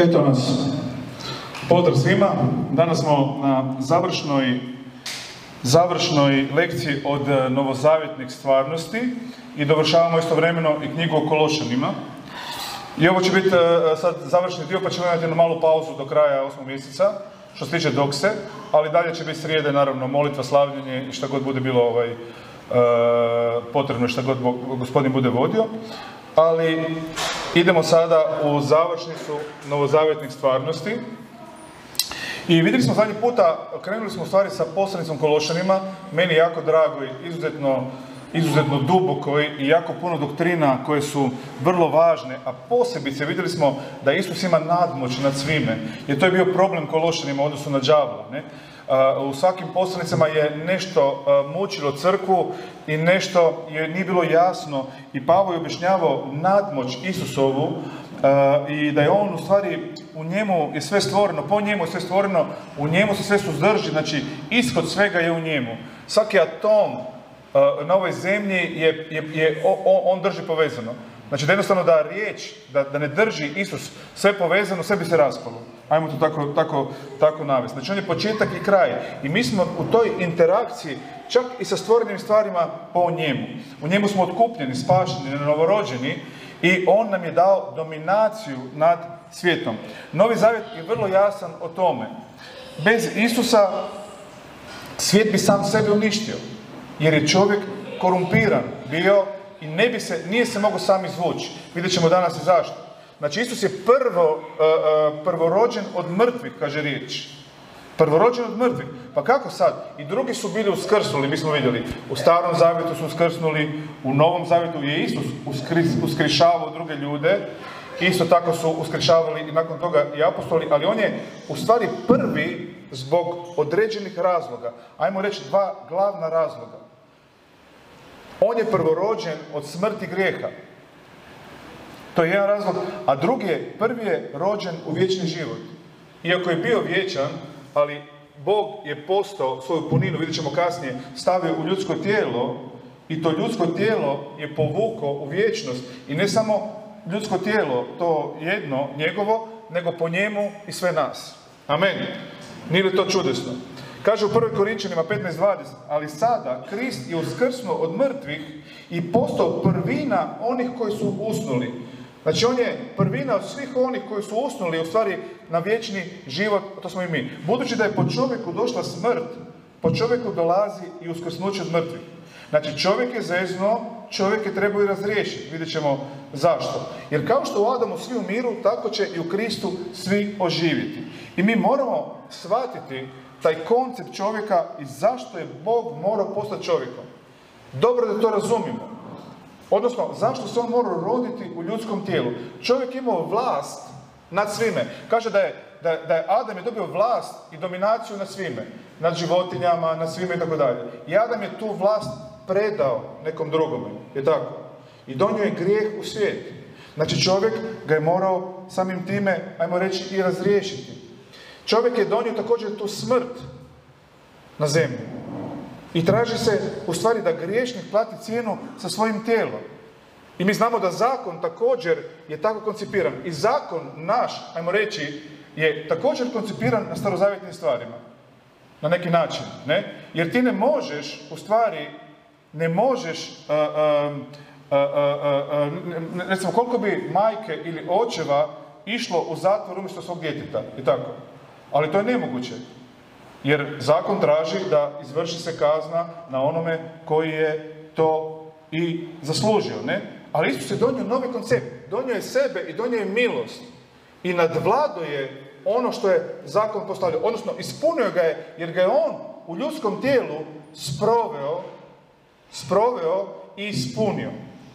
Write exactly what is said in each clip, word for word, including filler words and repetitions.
Eto nas. Pozdrav svima. Danas smo na završnoj, završnoj lekciji od novozavjetnih stvarnosti i dovršavamo istovremeno i knjigu o Kološanima. I ovo će biti sad završni dio, pa ćemo imati jednu malu pauzu do kraja osmog mjeseca, što se tiče dokse, ali dalje će biti srijede, naravno, molitva, slavljenje i šta god bude bilo ovaj, e, potrebno, šta god Gospodin bude vodio. Ali idemo sada u završnicu novozavjetnih stvarnosti. I vidjeli smo zadnji puta, krenuli smo u stvari sa poslanicom Kološanima, meni jako drago i izuzetno, izuzetno duboko i jako puno doktrina koje su vrlo važne, a posebice vidjeli smo da Isus ima nadmoć nad svime, jer to je bio problem Kološanima u odnosu na đavla, ne? U svakim poslanicama je nešto mučilo crkvu i nešto je nije bilo jasno i Pavao je objašnjavao nadmoć Isusovu i da je on u stvari, u njemu je sve stvoreno, po njemu je sve stvoreno, u njemu se sve suzdrži, znači ishod svega je u njemu. Svaki atom na ovoj zemlji je, je, je on drži povezano. Znači da jednostavno da riječ, da, da ne drži Isus sve povezano, sve bi se raspalo. Ajmo to tako, tako, tako navesti. Znači on je početak i kraj. I mi smo u toj interakciji čak i sa stvorenim stvarima po njemu. U njemu smo otkupljeni, spašeni, novorođeni i on nam je dao dominaciju nad svijetom. Novi Zavjet je vrlo jasan o tome. Bez Isusa svijet bi sam sebe uništio. Jer je čovjek korumpiran bio i ne bi se, nije se mogao sam izvući. Vidjet ćemo danas i zašto. Znači, Isus je prvo, uh, uh, prvorođen od mrtvih, kaže riječ. Prvorođen od mrtvih. Pa kako sad? I drugi su bili uskrsnuli, mi smo vidjeli. U Starom Zavjetu su uskrsnuli, u Novom Zavjetu je Isus uskri, uskrišavao druge ljude. Isto tako su uskrišavali i nakon toga i apostoli, ali on je u stvari prvi zbog određenih razloga. Ajmo reći dva glavna razloga. On je prvorođen od smrti grijeha. To je jedan razlog. A drugi je, prvi je rođen u vječni život. Iako je bio vječan, ali Bog je postao svoju puninu, vidjet ćemo kasnije, stavio u ljudsko tijelo i to ljudsko tijelo je povukao u vječnost. I ne samo ljudsko tijelo, to jedno njegovo, nego po njemu i sve nas. Amen. Nije li to čudesno? Kaže u prvoj Korinčanima petnaest dvadeset, ali sada Krist je uskrsnuo od mrtvih i postao prvina onih koji su usnuli. Znači on je prvina od svih onih koji su usnuli u stvari na vječni život, to smo i mi. Budući da je po čovjeku došla smrt, po čovjeku dolazi i uskrsnuće od mrtvih. Znači čovjek je zeznuo, čovjek je trebao i razriješiti. Vidjet ćemo zašto. Jer kao što u Adamu svi umiru, tako će i u Kristu svi oživjeti. I mi moramo shvatiti taj koncept čovjeka i zašto je Bog morao postati čovjekom. Dobro da to razumijemo. Odnosno, zašto se on morao roditi u ljudskom tijelu. Čovjek je imao vlast nad svime. Kaže da je, da, da je Adam je dobio vlast i dominaciju nad svime. Nad životinjama, nad svime i tako dalje. I Adam je tu vlast predao nekom drugome. Je tako? I donio je grijeh u svijet. Znači čovjek ga je morao samim time, ajmo reći, i razriješiti. Čovjek je donio također tu smrt na zemlju. I traži se u stvari da griješnik plati cijenu sa svojim tijelom. I mi znamo da zakon također je tako koncipiran. I zakon naš, ajmo reći, je također koncipiran na starozavjetnim stvarima. Na neki način, ne? Jer ti ne možeš, u stvari, ne možeš, uh, uh, uh, uh, uh, recimo koliko bi majke ili očeva išlo u zatvor umjesto svog djeteta, i tako. Ali to je nemoguće. Jer zakon traži da izvrši se kazna na onome koji je to i zaslužio, ne? Ali Isus je donio novi koncept. Donio je sebe i donio je milost. I nadvladao je ono što je zakon postavio. Odnosno, ispunio ga je, jer ga je on u ljudskom tijelu sproveo, sproveo i ispunio.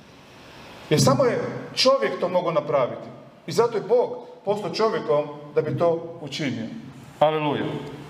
Jer samo je čovjek to mogao napraviti. I zato je Bog postao čovjekom da bi to učinio. Aleluja.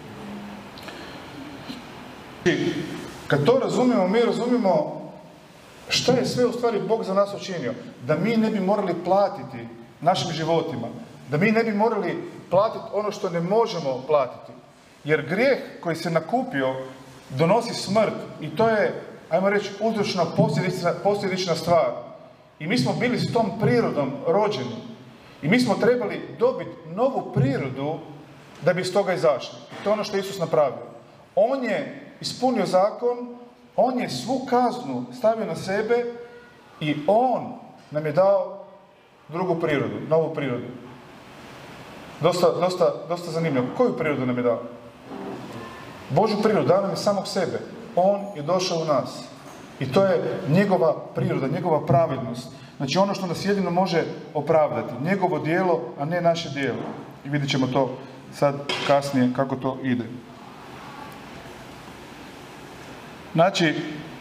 Kad to razumijemo, mi razumijemo šta je sve u stvari Bog za nas učinio. Da mi ne bi morali platiti našim životima. Da mi ne bi morali platiti ono što ne možemo platiti. Jer grijeh koji se nakupio donosi smrt. I to je, ajmo reći, uzročna posljedična, posljedična stvar. I mi smo bili s tom prirodom rođeni. I mi smo trebali dobiti novu prirodu da bi iz toga izašli. To je ono što je Isus napravio. On je ispunio zakon, on je svu kaznu stavio na sebe i on nam je dao drugu prirodu, novu prirodu. Dosta, dosta, dosta zanimljivo. Koju prirodu nam je dao? Božju prirodu, dao nam je samog sebe. On je došao u nas. I to je njegova priroda, njegova pravednost. Znači ono što nas jedino može opravdati. Njegovo djelo, a ne naše djelo. I vidjet ćemo to sad kasnije kako to ide. Znači,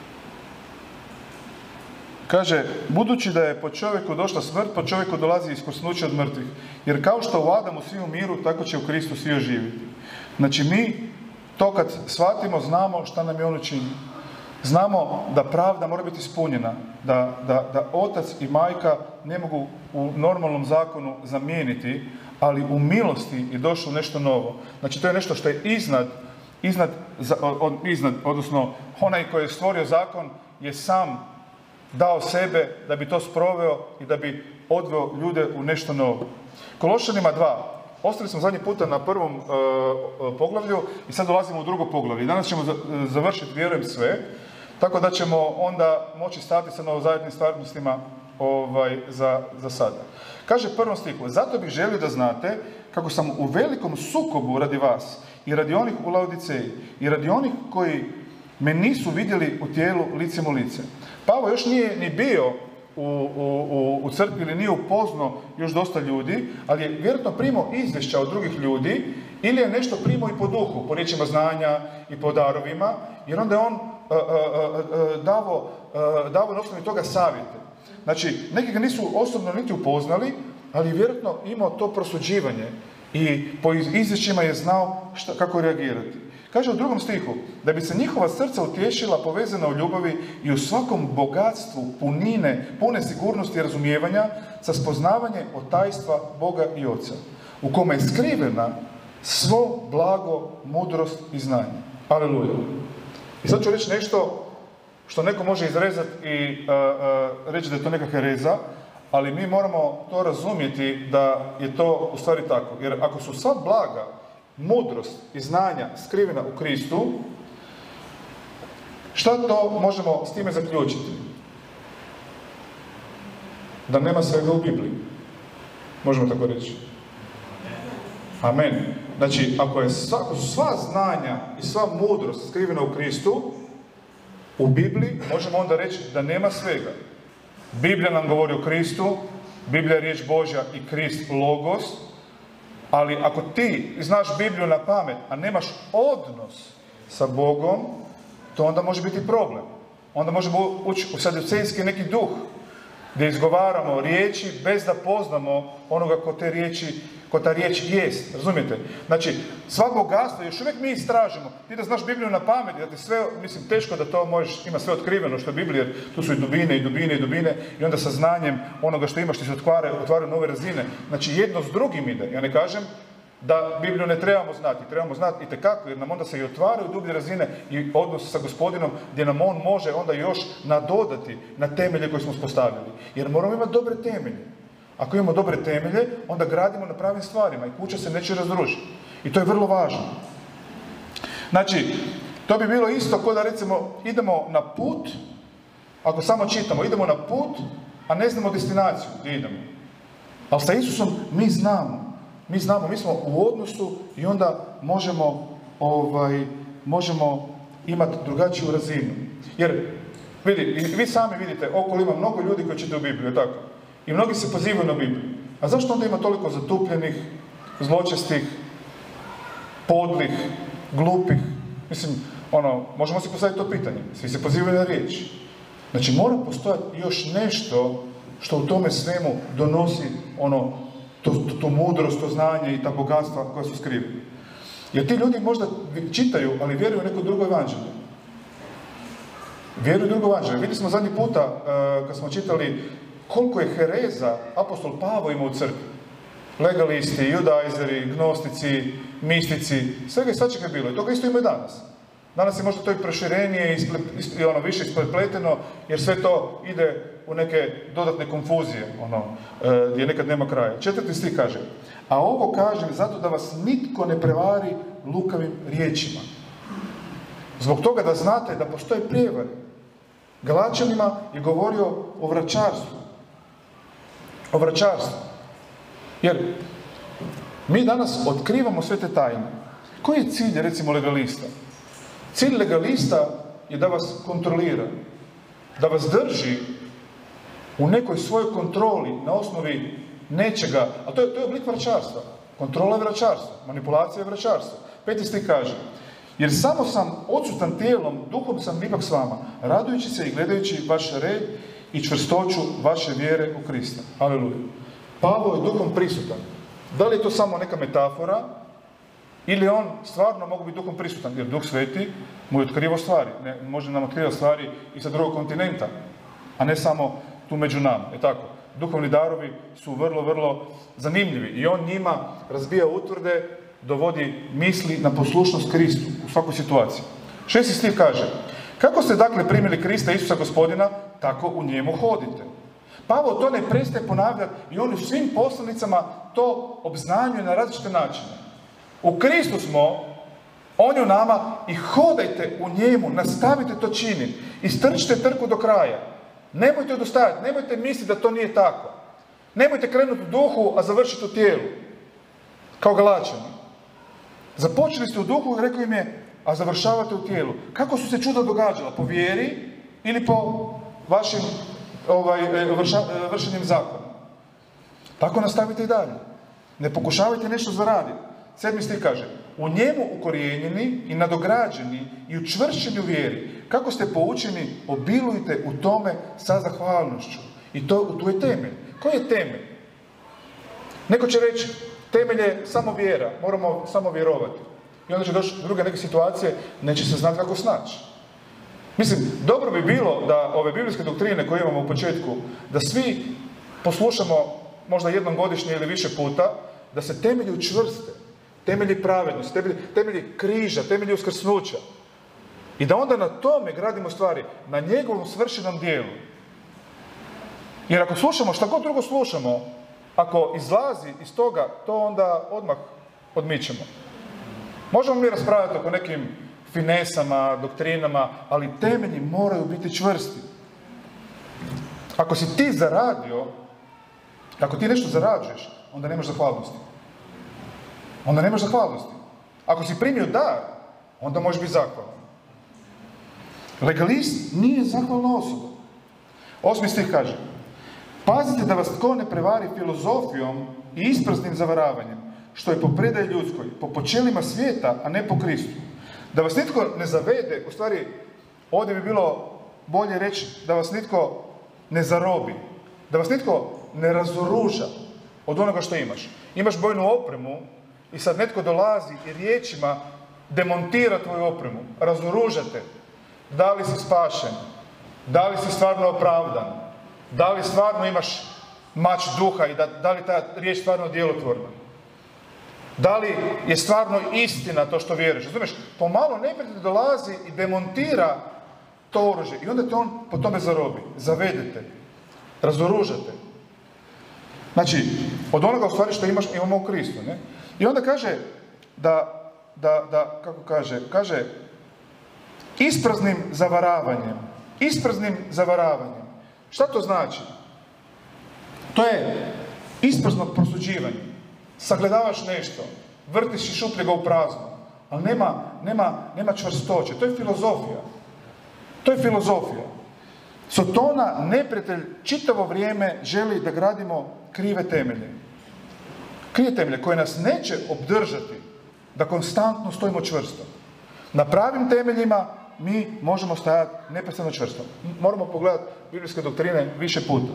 kaže, budući da je po čovjeku došla smrt, po čovjeku dolazi iskrsnuće od mrtvih. Jer kao što u Adamu svi umiru, tako će u Kristu svi oživjeti. Znači mi to kad shvatimo, znamo šta nam je on učinio. Znamo da pravda mora biti ispunjena, da, da, da otac i majka ne mogu u normalnom zakonu zamijeniti, ali u milosti je došlo nešto novo. Znači to je nešto što je iznad, iznad, od, iznad odnosno onaj koji je stvorio zakon je sam dao sebe da bi to sproveo i da bi odveo ljude u nešto novo. Kološanima dva. Ostali smo zadnji puta na prvom uh, poglavlju i sad dolazimo u drugo poglavlje. Danas ćemo završiti, vjerujem, sve, tako da ćemo onda moći stati sa novozavetnim stvarnostima ovaj, za, za sada. Kaže prvom stihu, zato bih želio da znate kako sam u velikom sukobu radi vas i radi onih u Laodiceji i radi onih koji me nisu vidjeli u tijelu licem u lice. Pavao još nije ni bio u, u, u crkvi ili nije upoznao još dosta ljudi, ali je vjerojatno primao izvješća od drugih ljudi ili je nešto primao i po duhu, po riječima znanja i po darovima, jer onda je on uh, uh, uh, davo, uh, davo na osnovi toga savjete. Znači, neki ga nisu osobno niti upoznali, ali je vjerojatno imao to prosuđivanje i po izvješćima je znao šta, kako reagirati. Kaže u drugom stihu, da bi se njihova srca utješila, povezana u ljubavi i u svakom bogatstvu punine, pune sigurnosti i razumijevanja, sa spoznavanje od tajstva Boga i Oca, u kome je skrivena svo blago, mudrost i znanje. Aleluja. I sad ću reći nešto što neko može izrezati i uh, uh, reći da je to neka hereza, ali mi moramo to razumjeti da je to u stvari tako. Jer ako su sva blaga, mudrost i znanja skrivena u Kristu, šta to možemo s time zaključiti? Da nema svega u Bibliji. Možemo tako reći. Amen. Znači, ako, je sva, ako su sva znanja i sva mudrost skrivena u Kristu, u Bibliji možemo onda reći da nema svega. Biblija nam govori o Kristu, Biblija je riječ Božja i Krist logos, ali ako ti znaš Bibliju na pamet, a nemaš odnos sa Bogom, to onda može biti problem. Onda možemo ući u saducejski neki duh, gdje izgovaramo riječi bez da poznamo onoga ko te riječi, ko ta riječ jest. Razumijete? Znači, sva bogatstva još uvijek mi istražimo. Ti da znaš Bibliju na pamet, da ti sve, mislim, teško da to možeš, ima sve otkriveno što je Biblija, jer tu su i dubine i dubine i dubine, i onda sa znanjem onoga što imaš ti se otvaraju, otvaraju nove razine. Znači, jedno s drugim ide. Ja ne kažem da Bibliju ne trebamo znati, trebamo znati itekako, jer nam onda se i otvaraju dublje razine i odnos sa Gospodinom, gdje nam on može onda još nadodati na temelje koje smo uspostavili. Jer moramo imati dobre temelje. Ako imamo dobre temelje, onda gradimo na pravim stvarima i kuća se neće razrušiti. I to je vrlo važno. Znači, to bi bilo isto kao da recimo idemo na put, ako samo čitamo, idemo na put, a ne znamo destinaciju gdje idemo. Ali sa Isusom mi znamo. Mi znamo, mi smo u odnosu i onda možemo, ovaj, možemo imati drugačiju razinu. Jer, vidi, vi sami vidite, okolo ima mnogo ljudi koji čitaju Bibliju, tako? I mnogi se pozivaju na Bibliju. A zašto onda ima toliko zatupljenih, zločestih, podlih, glupih? Mislim, ono, možemo si postaviti to pitanje. Svi se pozivaju na riječ. Znači, mora postojati još nešto što u tome svemu donosi ono, to, to, to mudrost, to znanje i ta bogatstva koja su skrivena. Jer ti ljudi možda čitaju, ali vjeruju u neko drugo evanđelje. Vjeruju u drugo evanđelje. Vidjeli smo zadnji puta, uh, kad smo čitali koliko je hereza apostol Pavao imao u crkvi. Legalisti, judajzeri, gnostici, mistici, svega i svačega je bilo. I toga isto ima i danas. Danas je možda to i proširenije i ono, više isprepleteno, jer sve to ide u neke dodatne konfuzije, ono, gdje nekad nema kraja. Četvrti stih kaže, a ovo kažem zato da vas nitko ne prevari lukavim riječima. Zbog toga da znate da postoje prijevare. Galačanima je govorio o vraćarstvu. O vraćarstvu. Jer mi danas otkrivamo sve te tajne. Koji je cilj, recimo, legalista? Cilj legalista je da vas kontrolira, da vas drži u nekoj svojoj kontroli na osnovi nečega, a to je, to je oblik vraćarstva. Kontrola je vraćarstva, manipulacija je vraćarstva. Peti stih kaže, jer samo sam odsutan tijelom, duhom sam ipak s vama, radujući se i gledajući vaš red i čvrstoću vaše vjere u Krista. Aleluja. Pavao je duhom prisutan. Da li je to samo neka metafora, ili on stvarno mogu biti duhom prisutan, jer Duh Sveti mu je otkrivao stvari, ne, može nam otkrivati stvari i sa drugog kontinenta, a ne samo tu među nama, je tako? Duhovni darovi su vrlo, vrlo zanimljivi i on njima razbija utvrde, dovodi misli na poslušnost Kristu u svakoj situaciji. Šesti stih kaže, kako ste dakle primili Krista Isusa Gospodina, tako u njemu hodite. Pavao to ne prestaje ponavljati i on u svim poslanicama to obznanjuje na različite načine. U Kristu smo, on je u nama i hodajte u njemu, nastavite to činiti, istrčite trku do kraja. Nemojte odustajati, nemojte misliti da to nije tako. Nemojte krenuti u duhu, a završiti u tijelu. Kao Galačani. Započeli ste u duhu i rekao im je, a završavate u tijelu. Kako su se čuda događala? Po vjeri ili po vašim ovaj, vrša, vršenjem zakona? Tako nastavite i dalje. Ne pokušavajte nešto zaraditi. Sedmi stih kaže, u njemu ukorijenjeni i nadograđeni i učvršćeni u vjeri, kako ste poučeni, obilujte u tome sa zahvalnošću. I to, tu je temelj. Koji je temelj? Neko će reći, temelj je samo vjera, moramo samo vjerovati. I onda će doći druge neke situacije, neće se znati kako snaći. Mislim, dobro bi bilo da ove biblijske doktrine koje imamo u početku, da svi poslušamo možda jednom godišnje ili više puta, da se temelji učvrste. Temelji pravednosti, temelji, temelji križa, temelji uskrsnuća. I da onda na tome gradimo stvari, na njegovom svršenom dijelu. Jer ako slušamo, šta god drugo slušamo, ako izlazi iz toga, to onda odmah odmičemo. Možemo mi raspravljati oko nekim finesama, doktrinama, ali temelji moraju biti čvrsti. Ako si ti zaradio, ako ti nešto zarađuješ, onda nemaš zahvalnosti. Onda nemaš zahvalnosti. Ako si primio dar, onda možeš biti zahvalan. Legalist nije zahvalna osoba. Osmi stih kaže, pazite da vas tko ne prevari filozofijom i ispraznim zavaravanjem, što je po predaji ljudskoj, po počelima svijeta, a ne po Kristu. Da vas nitko ne zavede, u stvari, ovdje bi bilo bolje reći da vas nitko ne zarobi, da vas nitko ne razoruža od onoga što imaš. Imaš bojnu opremu i sad netko dolazi i riječima demontira tvoju opremu, razoružate. Da li si spašen? Da li si stvarno opravdan? Da li stvarno imaš mač duha i da, da li ta riječ stvarno djelotvorna? Da li je stvarno istina to što vjeruješ? Razumiješ? Pomalo neprijatelj dolazi i demontira to oružje i onda te on po tome zarobi. Zavedete. Razoružate. Znači, od onoga u stvari što imaš, imamo u Kristu. Ne? I onda kaže da, da, da, kako kaže, kaže ispraznim zavaravanjem. Ispraznim zavaravanjem. Šta to znači? To je isprazno prosuđivanje. Sagledavaš nešto, vrtiš i šupljega u prazno, ali nema, nema, nema čvrstoće. To je filozofija. To je filozofija. Sotona, neprijatelj, čitavo vrijeme želi da gradimo krive temelje. Krive temelje koje nas neće obdržati da konstantno stojimo čvrsto. Na pravim temeljima mi možemo stajati neprestano čvrsto. Moramo pogledati biblijske doktrine više puta.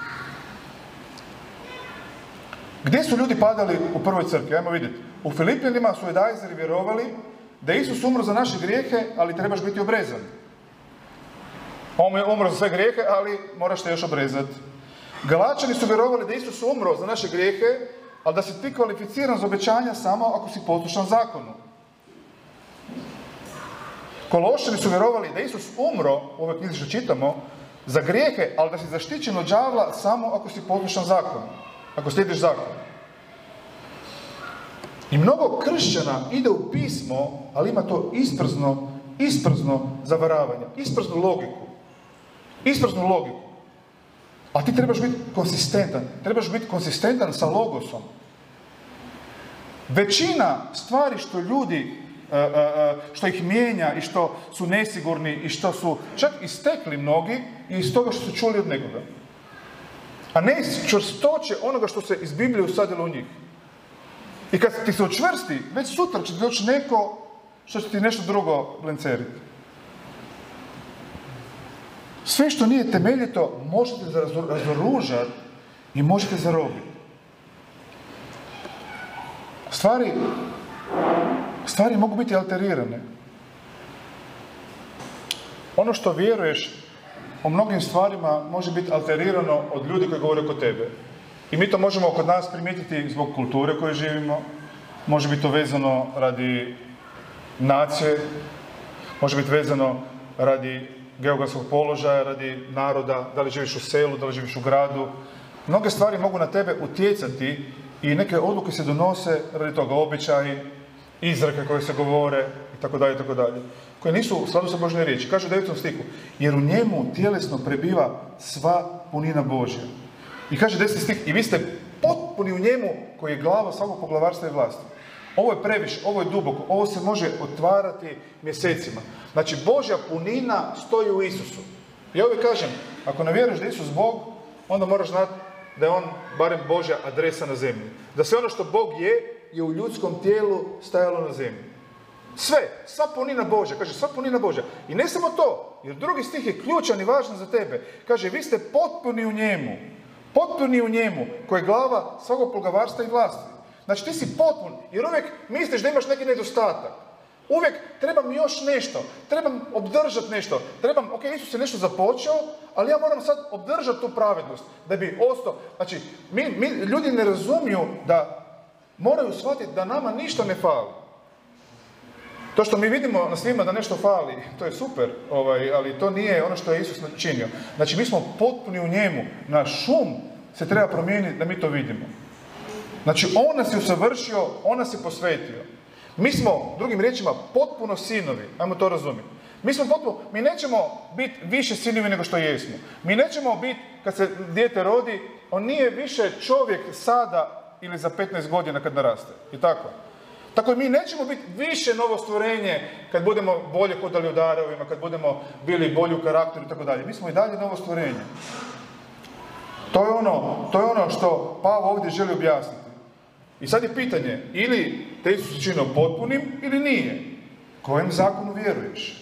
Gdje su ljudi padali u prvoj crkvi? Ajmo vidjeti. U Filipljanima su Judaizeri vjerovali da je Isus umro za naše grijehe, ali trebaš biti obrezan. On je umro za sve grijehe, ali moraš te još obrezati. Galačani su vjerovali da je Isus umro za naše grijehe, ali da si ti kvalificiran za obećanja samo ako si poslušan zakonu. Kološani su vjerovali da Isus umro, u ovoj knjizi što čitamo, za grijehe, ali da si zaštićen od đavla samo ako si poslušan zakonu, ako slijediš zakon. I mnogo kršćana ide u pismo, ali ima to isprzno, isprzno zavaravanje, isprznu logiku. Isprznu logiku. A ti trebaš biti konsistentan. Trebaš biti konsistentan sa logosom. Većina stvari što ljudi, što ih mijenja i što su nesigurni i što su čak istekli mnogi i iz toga što su čuli od nekoga. A ne iz čvrstoće onoga što se iz Biblije usadilo u njih. I kad ti se učvrsti, već sutra će doći neko što će ti nešto drugo blenceriti. Sve što nije temeljito možete razoružati i možete zarobiti. Stvari, stvari mogu biti alterirane. Ono što vjeruješ o mnogim stvarima može biti alterirano od ljudi koji govore kod tebe. I mi to možemo kod nas primijetiti zbog kulture u kojoj živimo, može biti to vezano radi nacije, može biti vezano radi geografskog položaja, radi naroda, da li živiš u selu, da li živiš u gradu. Mnoge stvari mogu na tebe utjecati i neke odluke se donose radi toga, običaji, izreke koje se govore itd., itd., koje nisu u skladu sa Božjoj riječi. Kaže u devetom stihu, jer u njemu tjelesno prebiva sva punina Božja. I kaže deseti stih, i vi ste potpuni u njemu koji je glava svakog poglavarstva i vlasti. Ovo je previše, ovo je duboko, ovo se može otvarati mjesecima. Znači, Božja punina stoji u Isusu. Ja uvijek kažem, ako ne vjeruješ da je Isus Bog, onda moraš znati da je on barem Božja adresa na zemlji. Da sve ono što Bog je, je u ljudskom tijelu stajalo na zemlji. Sve, sva punina Božja, kaže sva punina Božja. I ne samo to, jer drugi stih je ključan i važan za tebe. Kaže, vi ste potpuni u njemu. Potpuni u njemu, koji je glava svakog poglavarstva i vlasti. Znači ti si potpun, jer uvijek misliš da imaš neki nedostatak. Uvijek trebam još nešto, trebam obdržati nešto, trebam, ok, Isus je nešto započeo, ali ja moram sad obdržati tu pravednost, da bi ostao. Znači, mi, mi, ljudi ne razumiju da moraju shvatiti da nama ništa ne fali. To što mi vidimo na svima da nešto fali, to je super, ovaj, ali to nije ono što je Isus činio. Znači, mi smo potpuni u njemu, naš um se treba promijeniti da mi to vidimo. Znači, on nas je usavršio, on nas je posvetio. Mi smo, drugim riječima, potpuno sinovi, ajmo to razumjeti. Mi smo potpuno, mi nećemo biti više sinovi nego što jesmo. Mi nećemo biti, kad se dijete rodi, on nije više čovjek sada ili za petnaest godina kad naraste. I tako. Tako i mi nećemo biti više novo stvorenje kad budemo bolje hodali u darovima, kad budemo bili bolji u karakteru i tako dalje. Mi smo i dalje novo stvorenje. To je ono, to je ono što Pavao ovdje želi objasniti. I sad je pitanje, ili te Isus činio potpunim ili nije. Kojem zakonu vjeruješ?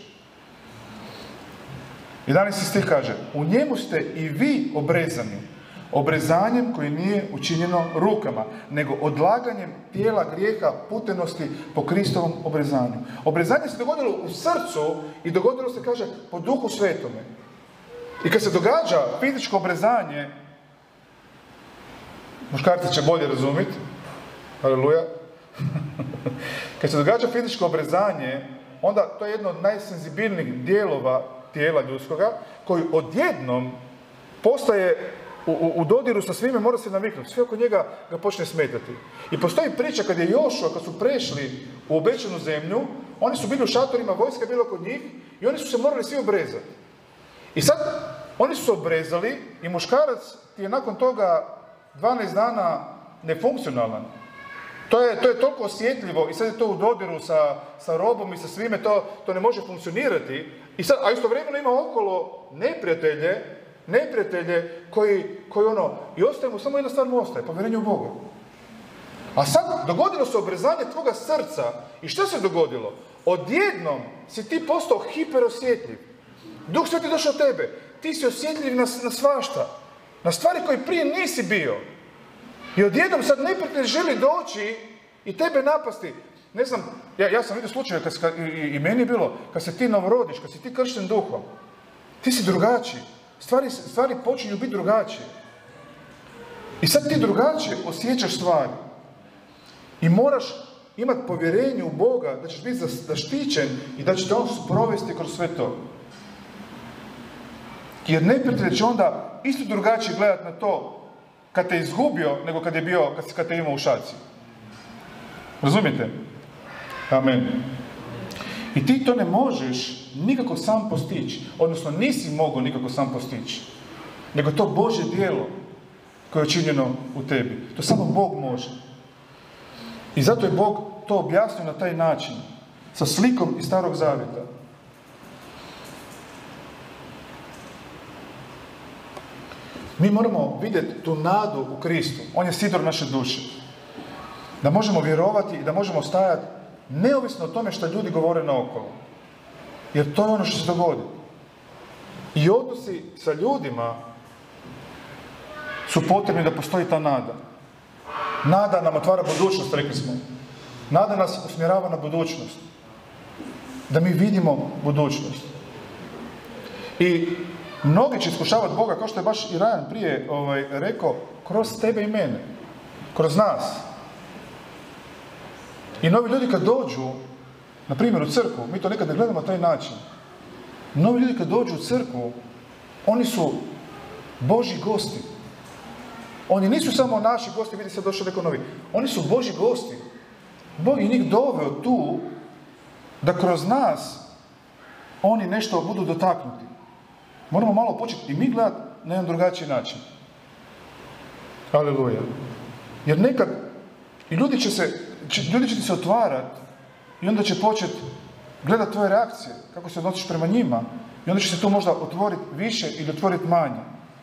jedanaesti stih kaže, u njemu ste i vi obrezani, obrezanjem koje nije učinjeno rukama, nego odlaganjem tijela grijeha putenosti po Kristovom obrezanju. Obrezanje se dogodilo u srcu i dogodilo se, kaže, po Duhu Svetome. I kad se događa fizičko obrezanje, muškarci će bolje razumjeti, aleluja, kad se događa fizičko obrezanje, onda to je jedno od najsenzibilnijih dijelova tijela ljudskoga, koji odjednom postaje u, u, u dodiru sa svime, mora se naviknuti. Sve oko njega ga počne smetati. I postoji priča kad je Jošua, kad su prešli u obećanu zemlju, oni su bili u šatorima, vojska je bila kod njih i oni su se morali svi obrezati. I sad, oni su se obrezali i muškarac je nakon toga dvanaest dana nefunkcionalan. To je, to je toliko osjetljivo i sad je to u dodiru sa, sa robom i sa svime, to, to ne može funkcionirati. I sad, a istovremeno ima okolo neprijatelje, neprijatelje koji, koji ono, i ostaje mu, samo jedna stvar mu ostaje, povjerenje u Boga. A sad dogodilo se obrezanje tvoga srca i što se dogodilo? Odjednom si ti postao hiperosjetljiv. Duh Sveti došao od tebe, ti si osjetljiv na, na svašta, na stvari koje prije nisi bio. I odjednom sad neprijatelj želi doći i tebe napasti. Ne znam, ja, ja sam vidio slučaje, kad, kad, i, i meni je bilo, kad se ti novorodiš, kad si ti kršten duhom, ti si drugačiji. Stvari, stvari počinju biti drugačije. I sad ti drugačije osjećaš stvari. I moraš imati povjerenje u Boga, da ćeš biti zaštićen i da će te on sprovesti kroz sve to. Jer neprijatelj će onda isto drugačije gledati na to kad te izgubio, nego kad je bio, kad, kad te imao u šaci. Razumijete? Amen. I ti to ne možeš nikako sam postići. Odnosno, nisi mogao nikako sam postići. Nego to Božje djelo koje je činjeno u tebi. To samo Bog može. I zato je Bog to objasnio na taj način. Sa slikom iz Starog Zavjeta. Mi moramo vidjeti tu nadu u Kristu. On je sidor naše duše. Da možemo vjerovati i da možemo stajati neovisno o tome što ljudi govore naokolo. Jer to je ono što se dogodi. I odnosi sa ljudima su potrebni da postoji ta nada. Nada nam otvara budućnost, rekli smo. Nada nas usmjerava na budućnost. Da mi vidimo budućnost. I mnogi će iskušavati Boga, kao što je baš i Rajan prije ovaj, rekao, kroz tebe i mene. Kroz nas. I novi ljudi kad dođu, na primjer u crkvu, mi to nekad ne gledamo na taj način. Novi ljudi kad dođu u crkvu, oni su Božji gosti. Oni nisu samo naši gosti, vidi se došao neko novi. Oni su Božji gosti. Bog je njih doveo tu da kroz nas oni nešto budu dotaknuti. Moramo malo početi i mi gledati na jedan drugačiji način. Aleluja. Jer nekad i ljudi će se, ljudi će ti se otvarati i onda će početi gledati tvoje reakcije, kako se odnosiš prema njima i onda će se to možda otvoriti više ili otvoriti manje.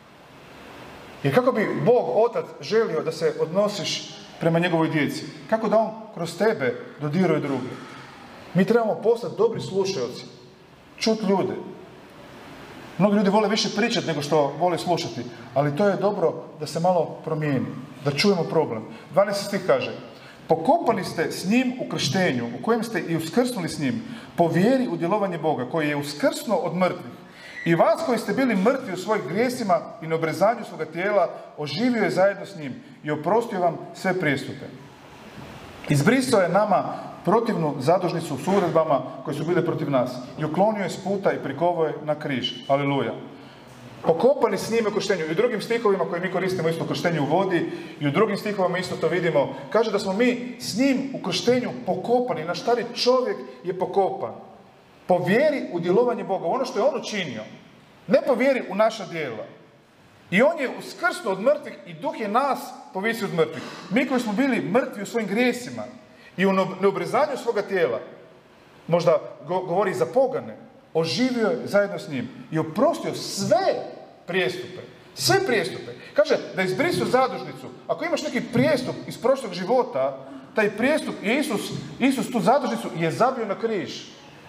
Jer kako bi Bog, Otac, želio da se odnosiš prema njegovoj djeci? Kako da on kroz tebe dodiruje druge? Mi trebamo postati dobri slušaoci, čuti ljude. Mnogi ljudi vole više pričati nego što vole slušati, ali to je dobro da se malo promijeni, da čujemo problem. dvanaesti stih kaže: pokopani ste s njim u krštenju, u kojem ste i uskrsnuli s njim, po vjeri u djelovanje Boga, koji je uskrsnuo od mrtvih. I vas koji ste bili mrtvi u svojih grijesima i na obrezanju svoga tijela, oživio je zajedno s njim i oprostio vam sve prijestupe. Izbrisao je nama protivnu zadužnicu s uredbama koje su bile protiv nas i uklonio je s puta i prikovao je na križ. Aleluja. Pokopani s njime u krštenju. I u drugim stihovima koje mi koristimo isto u krštenju u vodi i u drugim stihovima isto to vidimo. Kaže da smo mi s njim u krštenju pokopani. Naš stari čovjek je pokopan. Po vjeri u djelovanje Boga. Ono što je on učinio. Ne po vjeri u naša djela. I on je uskrsnuo od mrtvih i duh je nas povisio od mrtvih. Mi koji smo bili mrtvi u svojim grijesima i u neobrezanju svoga tijela, možda govori za pogane, oživio je zajedno s njim i oprostio sve prijestupe. Sve prijestupe. Kaže da izbrisao zadužnicu. Ako imaš neki prijestup iz prošlog života, taj prijestup je Isus, Isus tu zadužnicu je zabio na križ.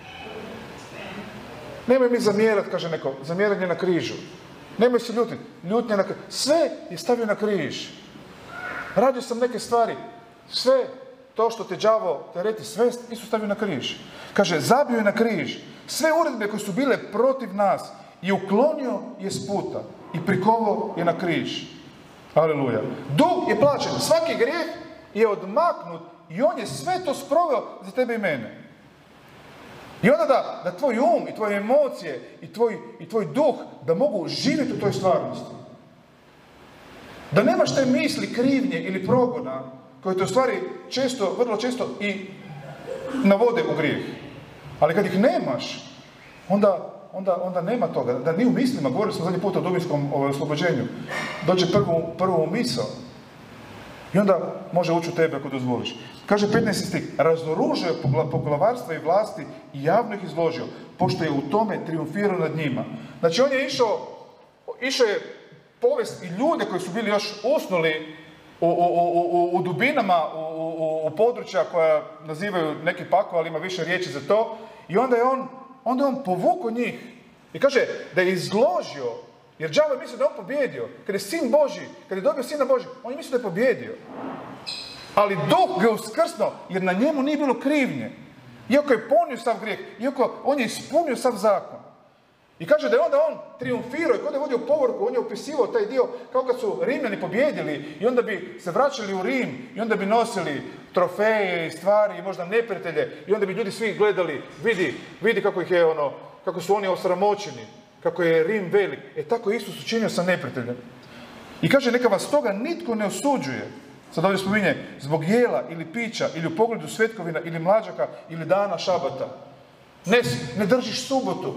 Nemoj mi zamjerati, kaže neko, zamjeranje na križu. Nemoj se ljutiti, ljutnje na križ. Sve je stavio na križ. Radio sam neke stvari, sve to što te đavo tereti, sve Isus stavio na križ. Kaže, zabio je na križ. Sve uredbe koje su bile protiv nas i uklonio je s puta i prikovao je na križ. Aleluja. Dug je plaćen, svaki grijeh je odmaknut i on je sve to sproveo za tebe i mene. I onda da, da tvoj um i tvoje emocije i tvoj, i tvoj duh da mogu živjeti u toj stvarnosti. Da nemaš te misli krivnje ili progona koje te u stvari često, vrlo često i navode u grijeh. Ali kad ih nemaš, onda, onda, onda nema toga. Da ni u mislima, govorili smo zadnji put o dubinskom ovaj, oslobođenju, dođe prvo, prvo u misao. I onda može ući u tebe ako dozvoliš. Kaže petnaesti stih, razoružio je poglavarstva i vlasti i javno ih izložio, pošto je u tome triumfirao nad njima. Znači on je išao, išao je povest i ljude koji su bili još usnuli u, u, u, u dubinama, u, u, u područja koja nazivaju neki pakao, ali ima više riječi za to. I onda je on, onda je on povukao njih. I kaže da je izložio, jer đavo je mislio da je on pobjedio. Kad je sin Božji, kad je dobio sina Božji, on je mislio da je pobjedio. Ali duh ga je uskrsnuo, jer na njemu nije bilo krivnje. Iako je ponio sav grijeh, iako on je ispunio sav zakon. I kaže da je onda on triumfirao i kada je vodio povorku, on je opisivao taj dio kao kad su Rimljani pobjedili i onda bi se vraćali u Rim i onda bi nosili trofeje i stvari i možda neprijatelje i onda bi ljudi svi gledali, vidi, vidi kako ih je ono, kako su oni osramoćeni, kako je Rim velik. E tako je Isus učinio sa neprijateljem. I kaže neka vas toga nitko ne osuđuje. Sad ovdje spominje zbog jela ili pića ili u pogledu svetkovina ili mlađaka ili dana šabata. Ne, ne držiš subotu.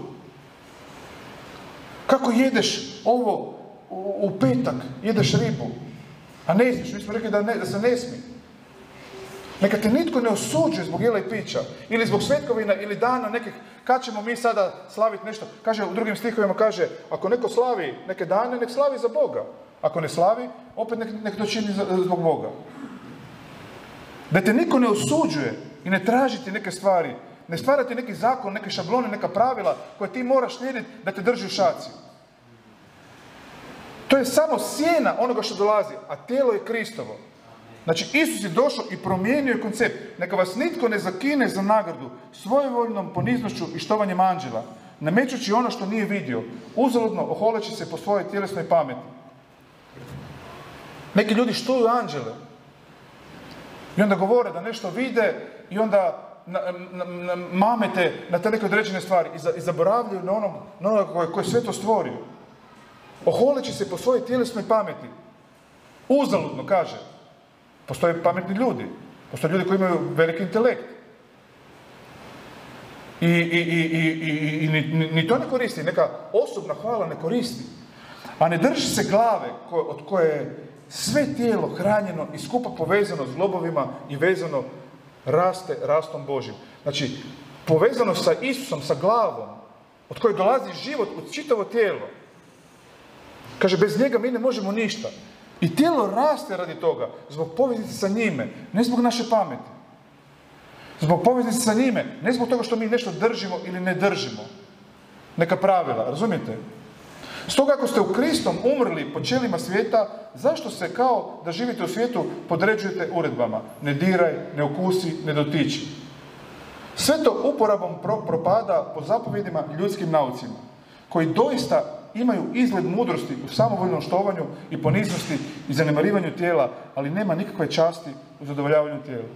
Kako jedeš ovo u, u petak, jedeš ribu, a ne smiješ, mi smo rekli da, ne, da se ne smije. Neka te nitko ne osuđuje zbog jela i pića, ili zbog svetkovina, ili dana nekih, kad ćemo mi sada slaviti nešto. Kaže, u drugim stihovima kaže, ako neko slavi neke dane, nek slavi za Boga. Ako ne slavi, opet nek, nek to čini zbog Boga. Da te niko ne osuđuje i ne tražiti neke stvari, ne stvarati neki zakon, neke šablone, neka pravila koje ti moraš slijediti da te drži u šaci. To je samo sjena onoga što dolazi, a tijelo je Kristovo. Znači, Isus je došao i promijenio je koncept. Neka vas nitko ne zakine za nagradu svojevoljnom poniznošću i štovanjem anđela, namećući ono što nije vidio, uzaludno oholeći se po svojoj tjelesnoj pameti. Neki ljudi štuju anđele i onda govore da nešto vide i onda Na, na, na, mamete na te neke određene stvari i, za, i zaboravljaju na onog, na onog koji, koji je sve to stvorio. Oholeći se po svojoj tjelesnoj pameti. Uzaludno, kaže. Postoje pametni ljudi. Postoje ljudi koji imaju veliki intelekt. I, i, i, i, i, i ni, ni to ne koristi. Neka osobna hvala ne koristi. A ne drži se glave ko, od koje je sve tijelo hranjeno i skupa povezano s globovima i vezano raste rastom Božim. Znači, povezano sa Isusom, sa glavom, od koje dolazi život u čitavo tijelo. Kaže, bez njega mi ne možemo ništa. I tijelo raste radi toga, zbog poveznice sa njime, ne zbog naše pameti. Zbog poveznice sa njime, ne zbog toga što mi nešto držimo ili ne držimo. Neka pravila, razumijete? Stoga ako ste u Kristom umrli po čelima svijeta, zašto se kao da živite u svijetu podređujete uredbama? Ne diraj, ne ukusi, ne dotiči. Sve to uporabom pro, propada po zapovjedima ljudskim naucima, koji doista imaju izgled mudrosti u samovoljnom štovanju i poniznosti i zanemarivanju tijela, ali nema nikakve časti u zadovoljavanju tijela.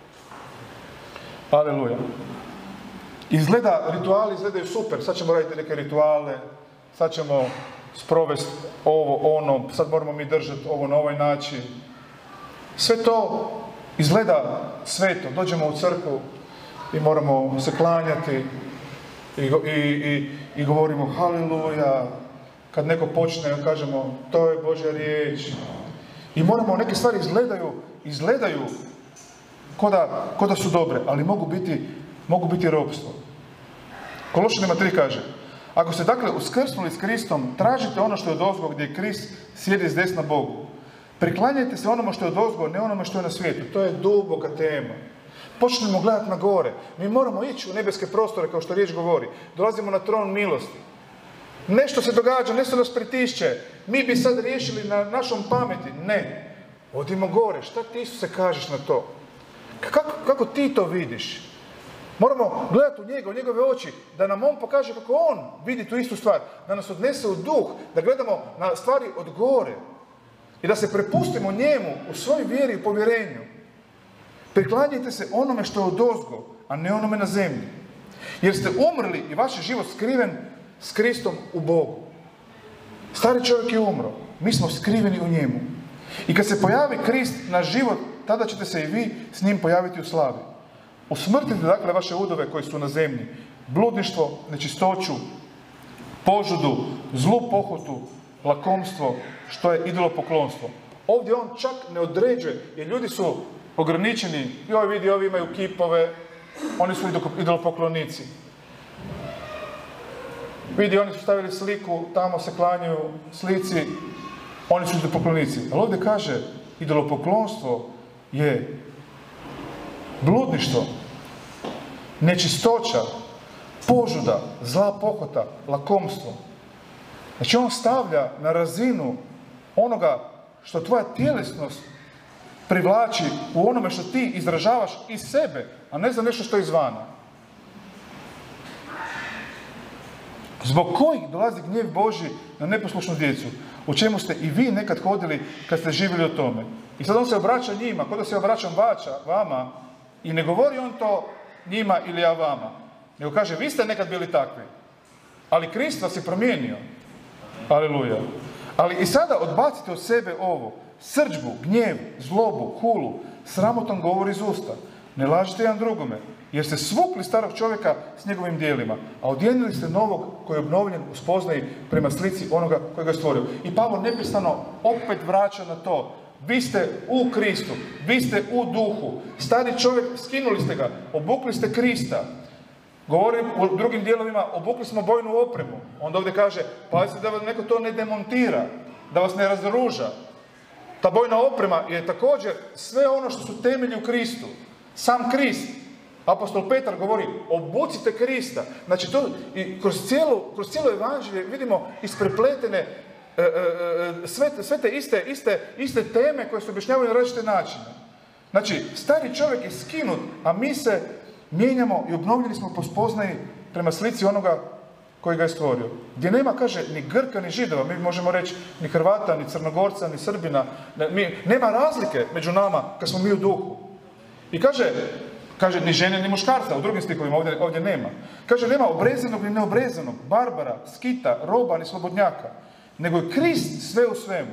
Aleluja. Izgleda, rituali izgledaju super, sad ćemo raditi neke rituale, sad ćemo sprovesti ovo, ono, sad moramo mi držati ovo na ovaj način. Sve to izgleda sveto. Dođemo u crkvu i moramo se klanjati i, i, i, i govorimo haleluja. Kad neko počne, kažemo to je Božja riječ. I moramo, neke stvari izgledaju, izgledaju ko da, ko da su dobre, ali mogu biti, mogu biti ropstvo. Kološanima tri kaže, ako ste dakle uskrsnuli s Kristom, tražite ono što je odozgo gdje Krist sjedi s desna Bogu. Priklanjajte se onome što je odozgo, ne onome što je na svijetu. To je duboka tema. Počnemo gledati na gore. Mi moramo ići u nebeske prostore, kao što riječ govori. Dolazimo na tron milosti. Nešto se događa, nešto nas pritišće. Mi bi sad riješili na našom pameti. Ne. Odimo gore. Šta ti, Isuse, kažeš na to? Kako, kako ti to vidiš? Moramo gledati u njega, u njegove oči, da nam on pokaže kako on vidi tu istu stvar. Da nas odnese u duh, da gledamo na stvari od gore. I da se prepustimo njemu u svojoj vjeri i povjerenju. Priklanjajte se onome što je odozgo, a ne onome na zemlji. Jer ste umrli i vaš je život skriven s Kristom u Bogu. Stari čovjek je umro. Mi smo skriveni u njemu. I kad se pojavi Krist na život, tada ćete se i vi s njim pojaviti u slavi. Usmrtite dakle vaše udove koji su na zemlji. Bludništvo, nečistoću, požudu, zlu pohotu, lakomstvo, što je idolopoklonstvo. Ovdje on čak ne određuje, jer ljudi su ograničeni. Joj, vidi, ovi imaju kipove, oni su idolopoklonici. Vidi, oni su stavili sliku, tamo se klanjaju slici, oni su idolopoklonici. Ali ovdje kaže, idolopoklonstvo je bludništvo, nečistoća, požuda, zla pohota, lakomstvo. Znači on stavlja na razinu onoga što tvoja tjelesnost privlači u onome što ti izražavaš iz sebe, a ne za nešto što je izvana. zbog kojih dolazi gnjev Božji na neposlušnu djecu, u čemu ste i vi nekad hodili kad ste živjeli o tome. I sad on se obraća njima, kao da se obraćam vača, vama, i ne govori on to njima ili ja vama, nego kaže, vi ste nekad bili takvi, ali Krist vas je promijenio. Aleluja. Ali i sada odbacite od sebe ovo, srdžbu, gnjev, zlobu, hulu, sramotan govor iz usta. Ne lažite jedan drugome, jer ste svukli starog čovjeka s njegovim dijelima, a odjenili ste novog koji je obnovljen u spoznaji prema slici onoga koji ga je stvorio. I Pavao neprestano opet vraća na to. Vi ste u Kristu, vi ste u duhu. Stari čovjek, skinuli ste ga, obukli ste Krista. Govorim u drugim dijelovima, obukli smo bojnu opremu. Onda ovdje kaže, pazite da vas neko to ne demontira, da vas ne razoruža. Ta bojna oprema je također sve ono što su temelji u Kristu. Sam Krist. Apostol Petar govori, obucite Krista. Znači, to, i kroz, cijelu, kroz cijelo evanđelje vidimo isprepletene e, e, e, sve, sve te iste, iste, iste teme koje se objašnjavaju na različite načine. Znači, stari čovjek je skinut, a mi se mijenjamo i obnovljeni smo po spoznaji prema slici onoga koji ga je stvorio. Gdje nema, kaže, ni Grka, ni Židova, mi možemo reći ni Hrvata, ni Crnogorca, ni Srbina, mi, nema razlike među nama kad smo mi u duhu. I kaže, kaže, ni žene, ni muškarca, u drugim stihovima ovdje, ovdje nema. Kaže, nema obrezanog ni neobrezanog, barbara, skita, roba, ni slobodnjaka, nego je Krist sve u svemu.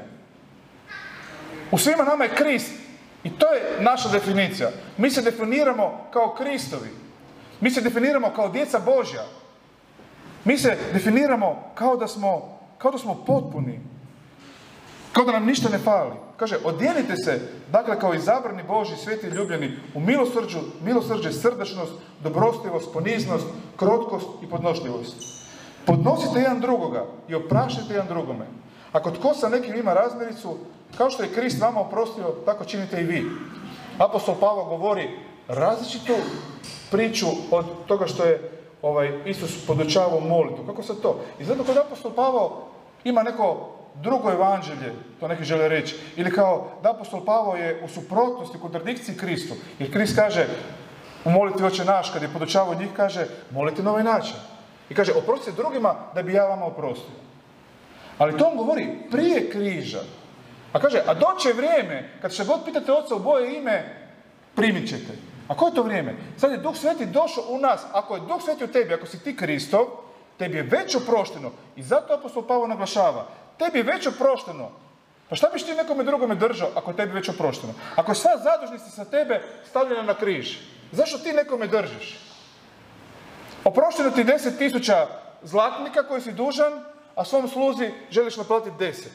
U svima nama je Krist. I to je naša definicija. Mi se definiramo kao Kristovi. Mi se definiramo kao djeca Božja. Mi se definiramo kao da smo, kao da smo potpuni. Kao da nam ništa ne fali. Kaže, odjenite se, dakle, kao izabrani Božji, sveti i ljubljeni, u milosrđu, milosrđe, srdačnost, dobrostivost, poniznost, krotkost i podnošljivost. Podnosite jedan drugoga i opraštajte jedan drugome. Ako tko sa nekim ima razmiricu, kao što je Krist vama oprostio, tako činite i vi. Apostol Pavao govori različitu priču od toga što je ovaj, Isus podučavao molitvu. Kako se to? I zato kod apostol Pavao ima neko drugo evanđelje, to neki žele reći, ili kao da apostol Pavao je u suprotnosti, u kontradikciji Kristu. Jer Krist kaže u molitvi Oče naš, kad je podučavao njih, kaže molite na ovaj način. I kaže oprostite drugima da bi ja vama oprostio. Ali to on govori prije križa. A kaže, a doće vrijeme, kad što god pitate Oca u moje ime, primit ćete. A koje je to vrijeme? Sad je Duh Sveti došao u nas. Ako je Duh Sveti u tebi, ako si ti Kristov, tebi je već oprošteno. I zato apostol Pavao naglašava, tebi je već oprošteno. Pa šta biš ti nekome drugome držao ako je tebi već oprošteno? Ako je sva zadužnica sa tebe stavljena na križ, zašto ti nekome držiš? Oprošteno ti deset tisuća zlatnika koji si dužan, a svom sluzi želiš naplatiti deset.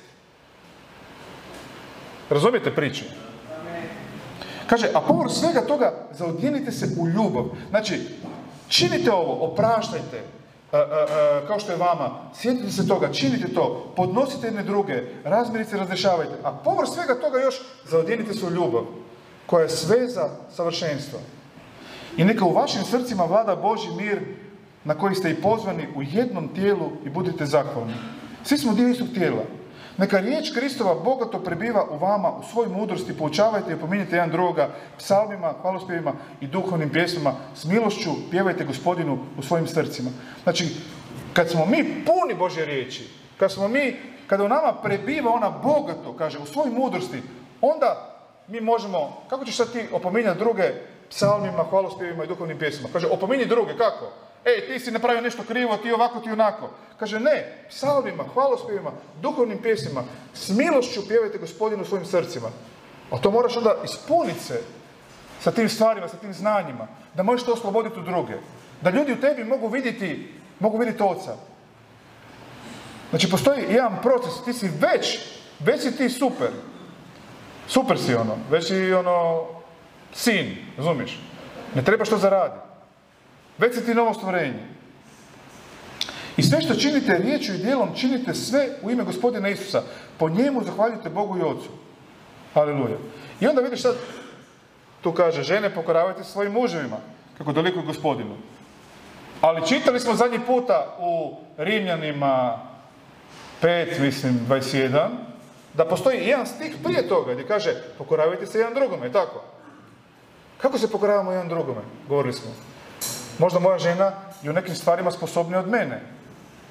Razumijete priču? Kaže, a povrh svega toga zaodjenite se u ljubav. Znači, činite ovo, opraštajte, a, a, a, kao što je vama, sjetite se toga, činite to, podnosite jedne druge, razmirice razrješavajte, a povrh svega toga još zaodjenite se u ljubav, koja je sveza savršenstva. I neka u vašim srcima vlada Božji mir, na koji ste i pozvani u jednom tijelu i budite zahvalni. Svi smo dio istog tijela. Neka riječ Kristova bogato prebiva u vama, u svojoj mudrosti, poučavajte i opominjite jedan drugoga psalmima, hvalospjevima i duhovnim pjesmama, s milošću pjevajte Gospodinu u svojim srcima. Znači, kad smo mi puni Božje riječi, kad smo mi, kada u nama prebiva ona bogato, kaže, u svojoj mudrosti, onda mi možemo, kako ćeš sad ti opominjati druge psalmima, hvalospjevima i duhovnim pjesmama? Kaže, opominji druge, kako? Ej, ti si napravio nešto krivo, ti ovako, ti onako. Kaže, ne, psalmima, hvalospjevima, duhovnim pjesmama, s milošću pjevajte Gospodinu u svojim srcima. A to moraš onda ispuniti se sa tim stvarima, sa tim znanjima, da možeš to osloboditi u druge. Da ljudi u tebi mogu vidjeti, mogu vidjeti Oca. Znači, postoji jedan proces, ti si već, već si ti super. Super si ono, već si ono, sin, razumiješ? Ne trebaš to zaraditi. Već si ti novo stvorenje. I sve što činite riječju i djelom, činite sve u ime Gospodina Isusa. Po njemu zahvaljujte Bogu i Ocu. Haleluja. I onda vidiš sad, tu kaže, žene pokoravajte svojim muževima, kako dolikuju Gospodinu. Ali čitali smo zadnji puta u Rimljanima pet, mislim, dvadeset jedan, da postoji jedan stih prije toga gdje kaže pokoravajte se jedan drugome, tako? Kako se pokoravamo jedan drugome? Govorili smo. Možda moja žena je u nekim stvarima sposobnija od mene.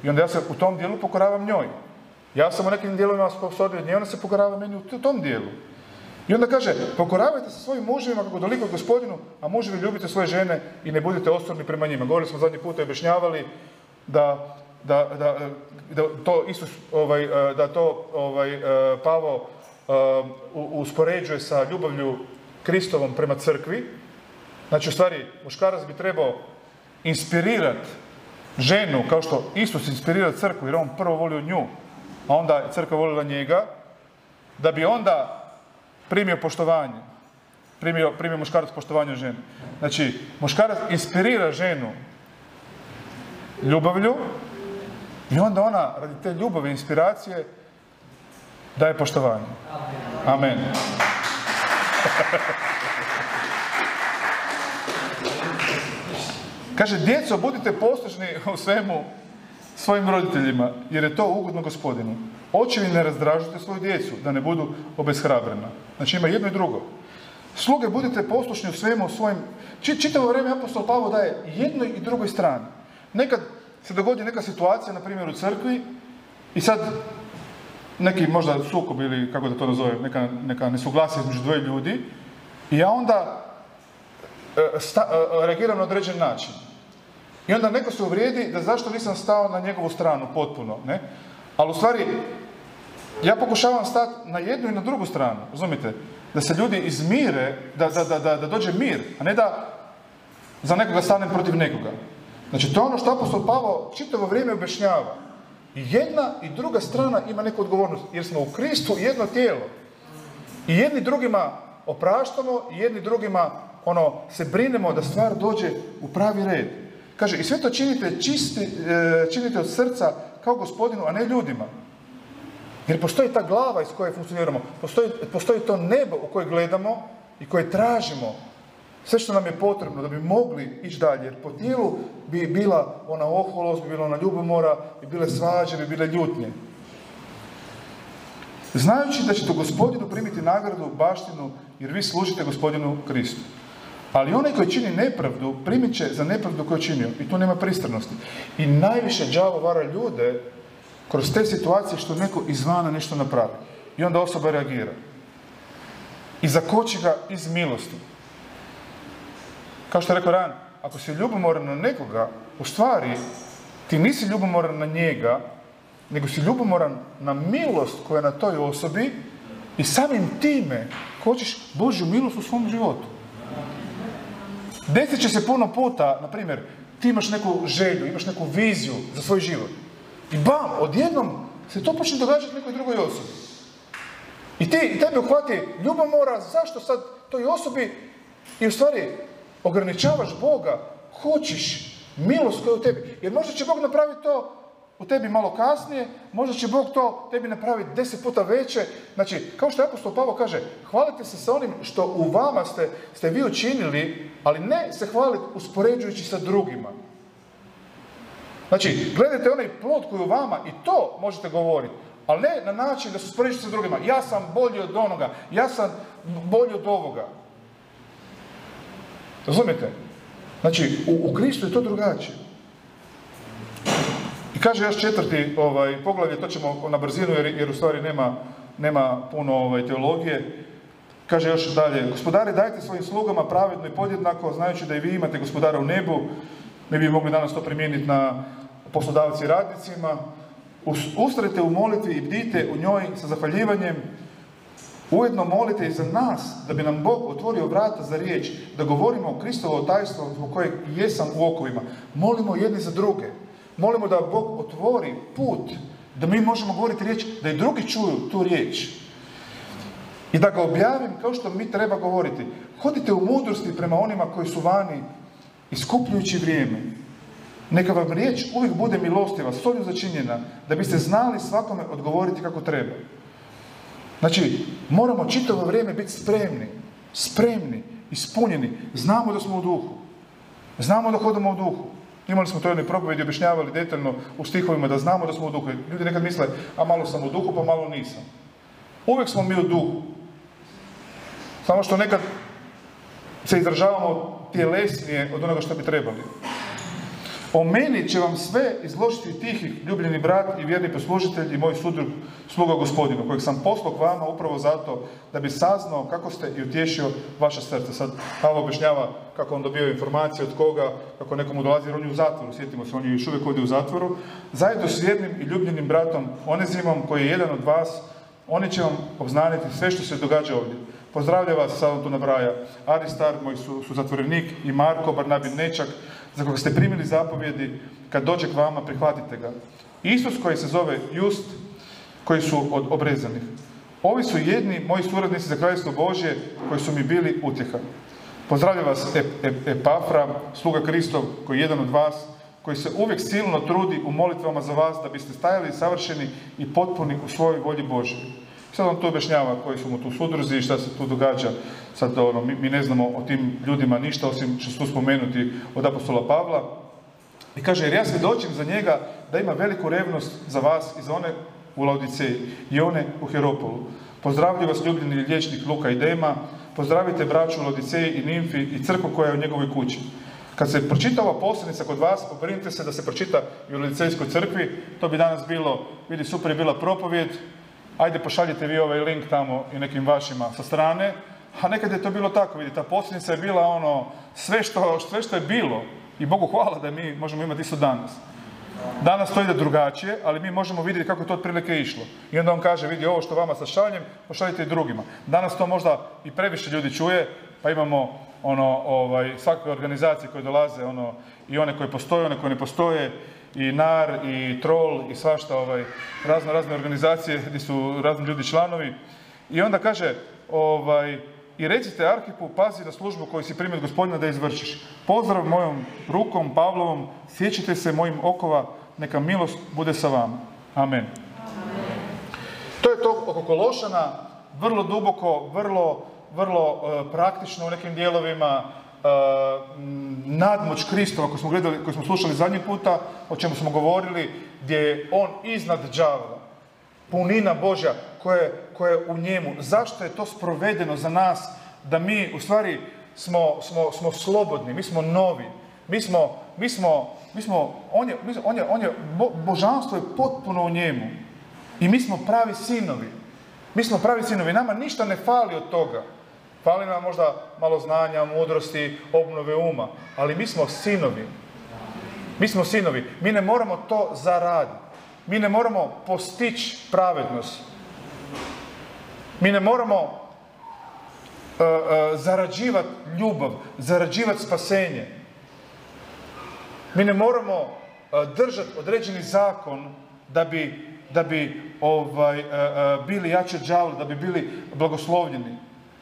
I onda ja se u tom dijelu pokoravam njoj. Ja sam u nekim dijelovima sposobniji od nje, ona se pokorava meni u tom dijelu. I onda kaže, pokoravajte se svojim muževima kako doliko Gospodinu, a muževi ljubite svoje žene i ne budete osorni prema njima. Govorili smo zadnji put i objašnjavali da, da, da, da to Isus, ovaj, da to ovaj, Pavao uspoređuje sa ljubavlju Kristovom prema crkvi. Znači, u stvari, muškarac bi trebao inspirirati ženu kao što Isus inspirira crkvu, jer on prvo volio nju, a onda je crkva volila njega, da bi onda primio poštovanje. Primio, primio muškarac poštovanje žene. Znači, muškarac inspirira ženu ljubavlju i onda ona, radi te ljubavi i inspiracije, daje poštovanje. Amen. Kaže, djeco, budite poslušni u svemu svojim roditeljima, jer je to ugodno Gospodinu. Očevi, ne razdražujte svoju djecu, da ne budu obeshrabrena. Znači, ima jedno i drugo. Sluge, budite poslušni u svemu svojim... Čitavo vrijeme apostol Pavao daje jednoj i drugoj strani. Nekad se dogodi neka situacija, na primjer u crkvi, i sad neki možda sukob ili, kako da to nazovem, neka, neka nesuglasje između dvoje ljudi, i ja onda sta, reagiram na određen način. I onda neko se uvrijedi da zašto nisam stao na njegovu stranu potpuno, ne? Ali u stvari, ja pokušavam stati na jednu i na drugu stranu, razumite? Da se ljudi izmire, da, da, da, da, da dođe mir, a ne da za nekoga stanem protiv nekoga. Znači, to je ono što apostol Pavao čitavo vrijeme objašnjava. I jedna i druga strana ima neku odgovornost, jer smo u Kristu jedno tijelo. I jedni drugima opraštamo, i jedni drugima ono, se brinemo da stvar dođe u pravi red. Kaže, i sve to činite, čisti, činite od srca kao Gospodinu, a ne ljudima. Jer postoji ta glava iz koje funkcioniramo, postoji, postoji to nebo u koje gledamo i koje tražimo sve što nam je potrebno da bi mogli ići dalje. Jer po tijelu bi bila ona oholost, bi bila ona ljubomora, bi bile svađe, bi bile ljutnje. Znajući da ćete Gospodinu primiti nagradu, baštinu, jer vi služite Gospodinu Kristu. Ali onaj koji čini nepravdu, primit će za nepravdu koju je činio. I tu nema pristranosti. I najviše đavo vara ljude kroz te situacije što neko izvana nešto napravi. I onda osoba reagira. I zakoči ga iz milosti. Kao što je rekao Ran, ako si ljubomoran na nekoga, u stvari ti nisi ljubomoran na njega, nego si ljubomoran na milost koja je na toj osobi i samim time hoćeš Božju milost u svom životu. Desit će se puno puta, na primjer, ti imaš neku želju, imaš neku viziju za svoj život. I bam, odjednom se to počne događati nekoj drugoj osobi. I ti, i tebi uhvati ljubomora, zašto sad toj osobi i u stvari ograničavaš Boga, hoćeš milost koja je u tebi. Jer možda će Bog napraviti to u tebi malo kasnije, možda će Bog to tebi napraviti deset puta veće. Znači, kao što apostol Pavao kaže, hvalite se sa onim što u vama ste, ste vi učinili, ali ne se hvaliti uspoređujući sa drugima. Znači, gledajte onaj plod koji je u vama i to možete govoriti, ali ne na način da se uspoređujete sa drugima. Ja sam bolji od onoga, ja sam bolji od ovoga. Razumijete? Znači, u, u Kristu je to drugačije. I kaže još četvrti ovaj, poglavlje, to ćemo na brzinu jer, jer u stvari nema, nema puno ovaj, teologije. Kaže još dalje, gospodari, dajte svojim slugama pravedno i podjednako, znajući da i vi imate gospodara u nebu. Mi bi mogli danas to primijeniti na poslodavci i radnicima. Ustrajte u molitvi i bdite u njoj sa zahvaljivanjem. Ujedno molite i za nas, da bi nam Bog otvorio vrata za riječ, da govorimo o Kristovo tajstvo zbog kojeg jesam u okovima. Molimo jedni za druge. Molimo da Bog otvori put, da mi možemo govoriti riječ, da i drugi čuju tu riječ. I da ga objavim kao što mi treba govoriti. Hodite u mudrosti prema onima koji su vani, iskupljujući vrijeme. Neka vam riječ uvijek bude milostiva, solju začinjena, da biste znali svakome odgovoriti kako treba. Znači, moramo čitavo vrijeme biti spremni, spremni, ispunjeni. Znamo da smo u duhu. Znamo da hodamo u duhu. Imali smo to jednoj propovedi, objašnjavali detaljno u stihovima da znamo da smo u duhu. Ljudi nekad misle, a malo sam u duhu, pa malo nisam. Uvijek smo mi u duhu. Samo što nekad se izražavamo tjelesnije od onoga što bi trebali. O meni će vam sve izložiti tihih, ljubljeni brat i vjerni poslužitelj i moj sudrug, sluga Gospodinu, kojeg sam poslao k vama upravo zato da bi saznao kako ste i utješio vaše srce. Sad Pavao objašnjava kako on dobio informacije od koga, kako nekomu dolazi, jer on je u zatvoru, sjetimo se, on je još uvijek ovdje u zatvoru, zajedno s vjernim i ljubljenim bratom Onezimom, koji je jedan od vas. Oni će vam obznaniti sve što se događa ovdje. Pozdravlja vas, sad on tu nabraja, Aristarh, moj su, su zatvorenik, i Marko, Barnabin nečak, za koga ste primili zapovjedi, kad dođe k vama, prihvatite ga. Isus, koji se zove Just, koji su od obrezanih. Ovi su jedni moji suradnici za Kraljevstvo Božje, koji su mi bili utjeha. Pozdravlja vas Ep, Ep, Epafra, sluga Kristov, koji je jedan od vas, koji se uvijek silno trudi u molitvama za vas, da biste stajali savršeni i potpuni u svojoj volji Božjoj. Sad on tu objašnjava koji su mu tu sudruzi i šta se tu događa. Sad ono, mi, mi ne znamo o tim ljudima ništa, osim što su spomenuti od apostola Pavla. I kaže, jer ja svjedočim za njega da ima veliku revnost za vas i za one u Laodiceji i one u Hieropolu. Pozdravljaju vas ljubljeni liječnik Luka i Dema, pozdravite braću u Laodiceji i Nimfi i crkvu koja je u njegovoj kući. Kad se pročita ova poslanica kod vas, pobrinite se da se pročita i u Laodicejskoj crkvi. To bi danas bilo, vidi, super je bila propovjed, ajde pošaljite vi ovaj link tamo i nekim vašima sa strane. A nekad je to bilo tako, vidi, ta poslanica je bila ono, sve što, sve što je bilo. I Bogu hvala da mi možemo imati isto danas. Danas to ide drugačije, ali mi možemo vidjeti kako je to otprilike išlo. I onda on kaže, vidi, ovo što vama sašaljem, pošaljite i drugima. Danas to možda i previše ljudi čuje, pa imamo ono, ovaj, svakakve organizacije koje dolaze, ono, i one koje postoje, one koje ne postoje, i nar, i trol, i svašta, ovaj, razne, razne organizacije gdje su razni ljudi članovi. I onda kaže, ovaj, i recite Arhipu, pazi na službu koju si primio od Gospodina da izvršiš. Pozdrav mojom rukom, Pavlovom, sjećite se mojim okova, neka milost bude sa vama. Amen. Amen. To je to oko Kološana, vrlo duboko, vrlo, vrlo uh, praktično u nekim dijelovima, uh, nadmoć Kristova koju smo gledali, koju smo slušali zadnji puta, o čemu smo govorili, gdje je on iznad đavola. Punina Božja koja je, koja je u njemu. Zašto je to sprovedeno za nas da mi u stvari smo, smo, smo slobodni, mi smo novi, mi smo, mi smo, mi smo, on je, on je, on je, bo, božanstvo je potpuno u njemu i mi smo pravi sinovi. Mi smo pravi sinovi, nama ništa ne fali od toga. Fali nam možda malo znanja, mudrosti, obnove uma, ali mi smo sinovi. Mi smo sinovi, mi ne moramo to zaraditi. Mi ne moramo postići pravednost. Mi ne moramo uh, uh, zarađivati ljubav, zarađivati spasenje. Mi ne moramo uh, držati određeni zakon da bi, da bi ovaj, uh, uh, bili jači od đavola, da bi bili blagoslovljeni.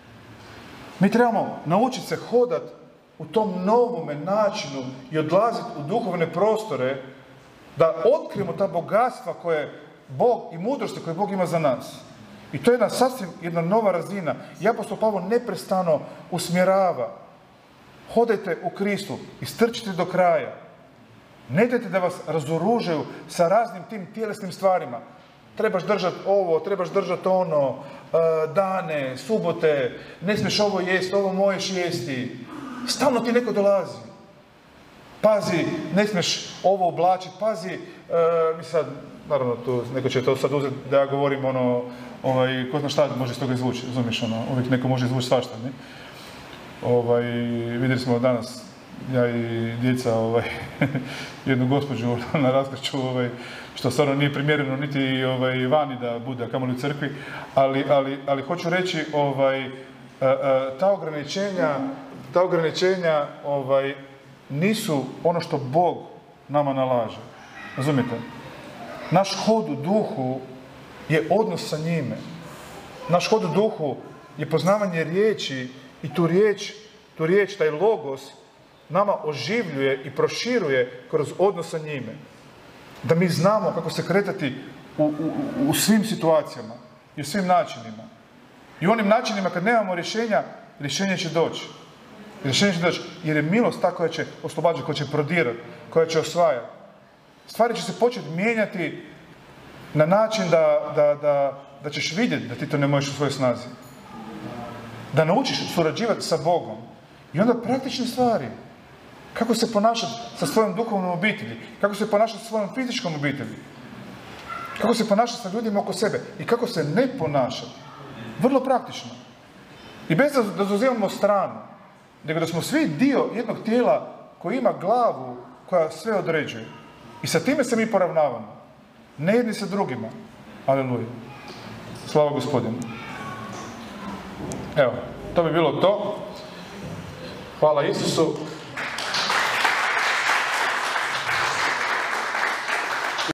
Mi trebamo naučiti se hodati u tom novome načinu i odlaziti u duhovne prostore, da otkrijemo ta bogatstva koje Bog i mudrosti koje Bog ima za nas. I to je jedna sasvim jedna nova razina. I apostol Pavao neprestano usmjerava. Hodajte u Kristu i strčite do kraja. Ne dajte da vas razoružaju sa raznim tim tjelesnim stvarima. Trebaš držati ovo, trebaš držati ono, dane, subote, ne smiješ ovo jesti, ovo možeš jesti. Stalno ti neko dolazi. Pazi, ne smiješ ovo oblačiti, pazi, e, mi sad, naravno, tu, neko će to sad uzeti da ja govorim, ono, ovaj, ko zna šta može iz toga izvući, razumiješ, ono, uvijek neko može izvući svašta, ne? Ovaj, vidjeli smo danas, ja i djeca, ovaj, jednu gospođu na raskršću, ovaj, što stvarno nije primjereno niti ovaj, vani da bude, a kamoli u crkvi, ali, ali, ali hoću reći, ovaj, a, a, ta ograničenja, ta ograničenja, ovaj, nisu ono što Bog nama nalaže. Razumijete? Naš hod u duhu je odnos sa njime. Naš hod u duhu je poznavanje riječi i tu riječ, tu riječ, taj logos, nama oživljuje i proširuje kroz odnos sa njime. Da mi znamo kako se kretati u, u, u svim situacijama i u svim načinima. I u onim načinima kad nemamo rješenja, rješenje će doći. Rješenje će doći, jer je milost ta koja će oslobađati, koja će prodirati, koja će osvajati. Stvari će se početi mijenjati na način da, da, da, da ćeš vidjeti da ti to ne možeš u svojoj snazi. Da naučiš surađivati sa Bogom. I onda praktične stvari. Kako se ponašati sa svojom duhovnom obitelji? Kako se ponašati sa svojom fizičkom obitelji? Kako se ponašati sa ljudima oko sebe? I kako se ne ponašati? Vrlo praktično. I bez da zauzimamo stranu, nego da smo svi dio jednog tijela koji ima glavu koja sve određuje. I sa time se mi poravnavamo. Ne jedni sa drugima. Aleluja. Slava Gospodinu. Evo, to bi bilo to. Hvala Isusu.